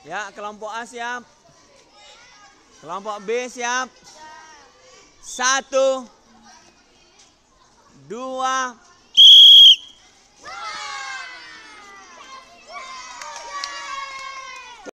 Ya, kelompok A siap. Kelompok B siap. 1, 2,